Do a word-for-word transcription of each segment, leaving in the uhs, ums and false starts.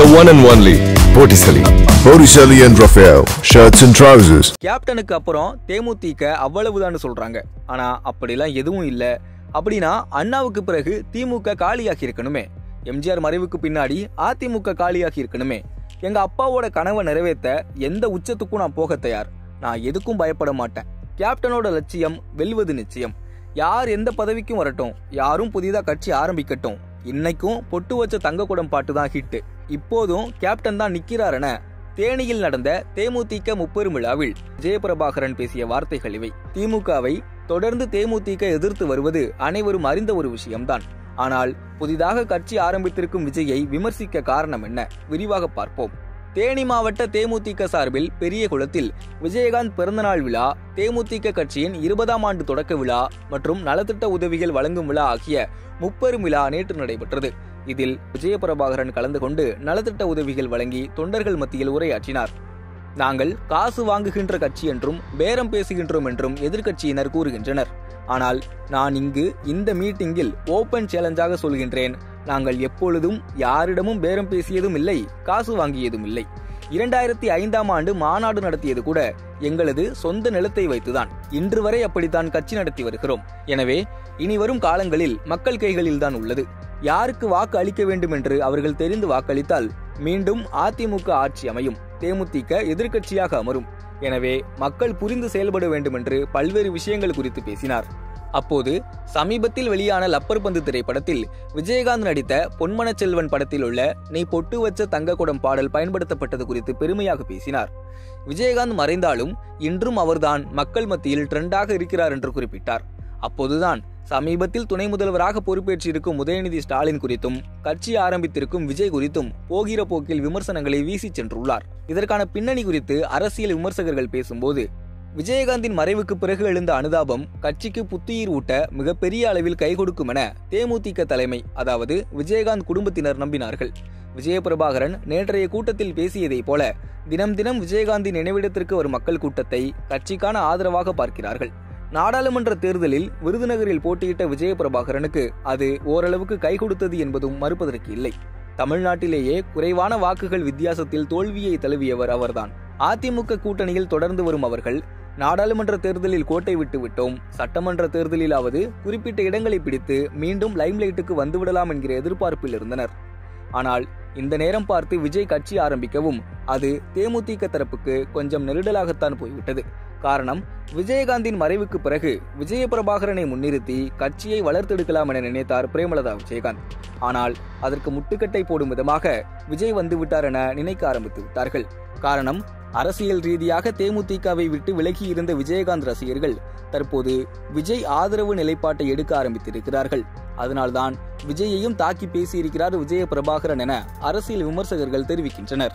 one and only Botticelli. Botticelli and Raphael, shirts and trousers. கேப்டனுக்கு அப்புறம் தேமுதிக அவ்வளவுதான் சொல்றாங்க. ஆனா அப்படிலாம் எதுவும் இல்ல. அப்படினா அண்ணாவுக்கு பிறகு திமுக காலியாகி இருக்கணுமே. எம்ஜிஆர் மறைவுக்கு பின்னாடி அதிமுக காலியாகி இருக்கணுமே. எங்க அப்பாவோட கனவை நிறைவேற்ற எந்த உச்சத்துக்கும் நான் போக தயார். நான் எதுக்கும் பயப்பட மாட்டேன். கேப்டனோட லட்சியம் வெல்வது நிச்சயம். யார் எந்த பதவிக்கும் வரட்டும், யாரும் புதிதா கட்சி ஆரம்பிக்கட்டும். இன்னைக்கும் பொட்டு வச்ச தங்கக்குடம் பாட்டு தான் ஹிட். இப்போதும் கேப்டன் தான் நிக்கிறாரென தேனியில் நடந்த தேமுதிக முப்பெரும் விழாவில் விஜயபிரபாகரன் பேசிய வார்த்தைகள் இவை. திமுகவை தொடர்ந்து தேமுதிக எதிர்த்து வருவது அனைவரும் அறிந்த ஒரு விஷயம்தான். ஆனால் புதிதாக கட்சி ஆரம்பித்திருக்கும் விஜயை விமர்சிக்க காரணம் என்ன? விரிவாக பார்ப்போம். தேனி மாவட்ட தேமுதிக சார்பில் பெரிய குளத்தில் விஜயகாந்த் பிறந்தநாள் விழா, தேமுதிக கட்சியின் இருபதாம் ஆண்டு தொடக்க விழா மற்றும் நலத்திட்ட உதவிகள் வழங்கும் விழா ஆகிய முப்பெரும் விழா நேற்று நடைபெற்றது. இதில் விஜயபிரபாகரன் கலந்து கொண்டு நலத்திட்ட உதவிகள் வழங்கி தொண்டர்கள் மத்தியில் உரையாற்றினார். நாங்கள் காசு வாங்குகின்ற கட்சி என்றும் பேரம் பேசுகின்றோம் என்றும் எதிர்க்கட்சியினர் கூறுகின்றனர். ஆனால் நான் இங்கு இந்த மீட்டிங்கில் ஓபன் சேலஞ்சாக சொல்கின்றேன். நாங்கள் எப்பொழுதும் யாரிடமும் பேரம் பேசியதும் இல்லை, காசு வாங்கியதும் இல்லை. இரண்டாயிரத்தி ஐந்தாம் ஆண்டு மாநாடு நடத்தியது கூட எங்களது சொந்த நிலத்தை வைத்துதான். இன்று வரை அப்படித்தான் கட்சி நடத்தி வருகிறோம். எனவே இனி வரும் காலங்களில் மக்கள் கைகளில் தான் உள்ளது. யாருக்கு வாக்கு அளிக்க வேண்டும் என்று அவர்கள் தெரிந்து வாக்களித்தால் மீண்டும் அதிமுக ஆட்சி அமையும், தேமுதிக எதிர்க்கட்சியாக அமரும். எனவே மக்கள் புரிந்து செயல்பட வேண்டும் என்று பல்வேறு விஷயங்கள் குறித்து பேசினார். அப்போது சமீபத்தில் வெளியான லப்பர் பந்து திரைப்படத்தில் விஜயகாந்த் நடித்த பொன்மனச் செல்வன் படத்தில் உள்ள நீ பொட்டு வச்ச தங்கக்குடம் பாடல் பயன்படுத்தப்பட்டது குறித்து பெருமையாக பேசினார். விஜயகாந்த் மறைந்தாலும் இன்றும் அவர்தான் மக்கள் மத்தியில் ட்ரெண்டாக இருக்கிறார் என்று குறிப்பிட்டார். அப்போதுதான் சமீபத்தில் துணை முதல்வராக பொறுப்பேற்றிருக்கும் உதயநிதி ஸ்டாலின் குறித்தும் கட்சி ஆரம்பித்திருக்கும் விஜய் குறித்தும் போகிற போக்கில் விமர்சனங்களை வீசி சென்றுள்ளார். இதற்கான பின்னணி குறித்து அரசியல் விமர்சகர்கள் பேசும்போது விஜயகாந்தின் மறைவுக்கு பிறகு எழுந்த அனுதாபம் கட்சிக்கு புத்துயிர் ஊட்ட மிகப்பெரிய அளவில் கை கொடுக்கும் என தேமுதிக தலைமை, அதாவது விஜயகாந்த் குடும்பத்தினர் நம்பினார்கள். விஜயபிரபாகரன் நேற்றைய கூட்டத்தில் பேசியதை போல தினம் தினம் விஜயகாந்தின் நினைவிடத்திற்கு வரும் மக்கள் கூட்டத்தை கட்சிக்கான ஆதரவாக பார்க்கிறார்கள். நாடாளுமன்ற தேர்தலில் விருதுநகரில் போட்டியிட்ட விஜயபிரபாகரனுக்கு அது ஓரளவுக்கு கை கொடுத்தது என்பதும் மறுப்பதற்கு இல்லை. தமிழ்நாட்டிலேயே குறைவான வாக்குகள் வித்தியாசத்தில் தோல்வியை தழுவியவர் அவர்தான். அதிமுக கூட்டணியில் தொடர்ந்து வரும் அவர்கள் நாடாளுமன்ற தேர்தலில் கோட்டை விட்டு விட்டோம், சட்டமன்ற தேர்தலிலாவது குறிப்பிட்ட இடங்களை பிடித்து மீண்டும் லைம்லைட்டுக்கு வந்துவிடலாம் என்கிற எதிர்பார்ப்பில் இருந்தனர். ஆனால் இந்த நேரம் பார்த்து விஜய் கட்சி ஆரம்பிக்கவும் அது தேமுதிக தரப்புக்கு கொஞ்சம் நெருடலாகத்தான் போய்விட்டது. காரணம், விஜயகாந்தின் மறைவுக்கு பிறகு விஜயபிரபாகரனை முன்னிறுத்தி கட்சியை வளர்த்தெடுக்கலாம் என நினைத்தார் பிரேமலதா விஜயகாந்த். ஆனால் அதற்கு முட்டுக்கட்டை போடும் விதமாக விஜய் வந்துவிட்டார் என நினைக்க ஆரம்பித்து விட்டார்கள். காரணம், அரசியல் ரீதியாக தேமுதிகவை விட்டு விலகி இருந்த விஜயகாந்த் ரசிகர்கள் தற்போது விஜய் ஆதரவு நிலைப்பாட்டை எடுக்க ஆரம்பித்திருக்கிறார்கள். அதனால்தான் விஜயையும் தாக்கி பேசியிருக்கிறார் விஜயபிரபாகரன் என அரசியல் விமர்சகர்கள் தெரிவிக்கின்றனர்.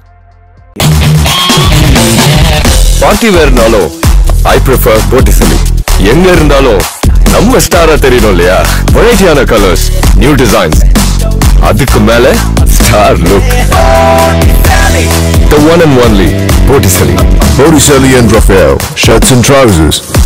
பார்ட்டி வேர்னாலும் I prefer Botticelli. எங்க இருந்தாலும் நம்ம ஸ்டாரா தெரியணும் இல்லையா? வெரைட்டியான கலர்ஸ், நியூ டிசைன்ஸ், அதுக்கு மேல star look. The one and only Botticelli. Botticelli and Raphael, shirts and trousers.